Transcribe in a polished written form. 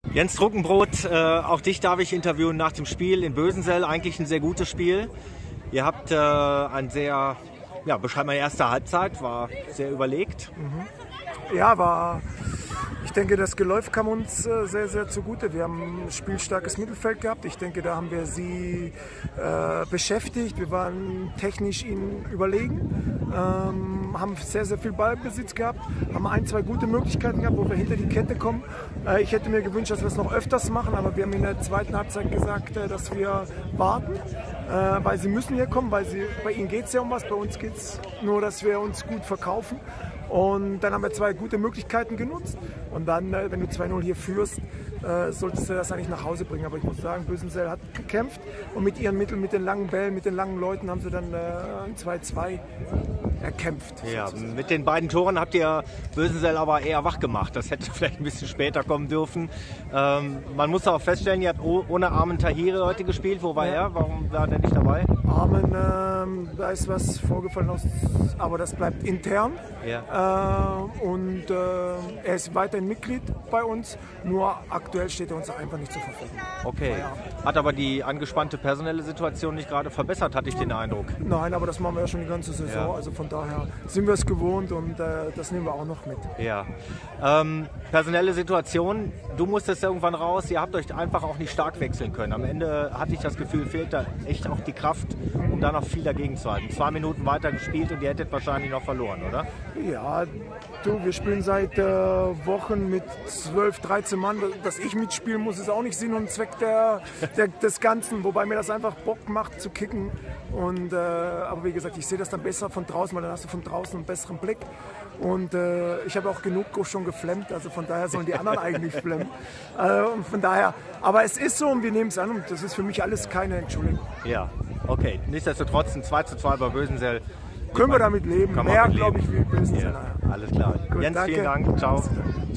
Jens Trunkenbrot, auch dich darf ich interviewen nach dem Spiel in Bösensell. Eigentlich ein sehr gutes Spiel. Ihr habt ein sehr, ja, beschreib mal, erste Halbzeit, war sehr überlegt. Ja, ich denke, das Geläuf kam uns sehr, sehr zugute. Wir haben ein spielstarkes Mittelfeld gehabt. Ich denke, da haben wir sie beschäftigt. Wir waren technisch ihnen überlegen, haben sehr, sehr viel Ballbesitz gehabt, haben ein, zwei gute Möglichkeiten gehabt, wo wir hinter die Kette kommen. Ich hätte mir gewünscht, dass wir es noch öfters machen, aber wir haben in der zweiten Halbzeit gesagt, dass wir warten, weil sie müssen hier kommen, bei ihnen geht es ja um was, bei uns geht es nur, dass wir uns gut verkaufen. Und dann haben wir zwei gute Möglichkeiten genutzt. Und dann, wenn du 2-0 hier führst, solltest du das eigentlich nach Hause bringen. Aber ich muss sagen, Bösensell hat gekämpft und mit ihren Mitteln, mit den langen Bällen, mit den langen Leuten haben sie dann ein 2-2 erkämpft. Ja, mit den beiden Toren habt ihr Bösensell aber eher wach gemacht. Das hätte vielleicht ein bisschen später kommen dürfen. Man muss auch feststellen, ihr habt ohne Armen Tahiri heute gespielt. Wo war er? Warum war der nicht dabei? Armen, da ist was vorgefallen, aber das bleibt intern. Ja. Und er ist weiterhin Mitglied bei uns, nur aktuell steht er uns einfach nicht zur Verfügung. Okay. Hat aber die angespannte personelle Situation nicht gerade verbessert, hatte ich den Eindruck. Nein, aber das machen wir ja schon die ganze Saison. Ja. Also von daher sind wir es gewohnt und das nehmen wir auch noch mit. Ja. Personelle Situation, du musstest irgendwann raus, ihr habt euch einfach auch nicht stark wechseln können. Am Ende hatte ich das Gefühl, fehlt da echt auch die Kraft, um da noch viel dagegen zu halten. 2 Minuten weiter gespielt und ihr hättet wahrscheinlich noch verloren, oder? Ja, wir spielen seit Wochen mit 12, 13 Mann. Dass ich mitspielen muss, ist auch nicht Sinn und Zweck des Ganzen. Wobei mir das einfach Bock macht zu kicken. Und, aber wie gesagt, ich sehe das dann besser von draußen, weil dann hast du von draußen einen besseren Blick. Und ich habe auch genug schon geflemmt, also von daher sollen die anderen eigentlich flemmen. Von daher, aber es ist so und wir nehmen es an und das ist für mich alles keine Entschuldigung. Ja, okay. Nichtsdestotrotz ein 2:2 bei Bösensell. Können wir damit leben? Mehr, glaube ich, wie Bösensell. Ja, alles klar. Gut, Jens, danke. vielen Dank. Ciao.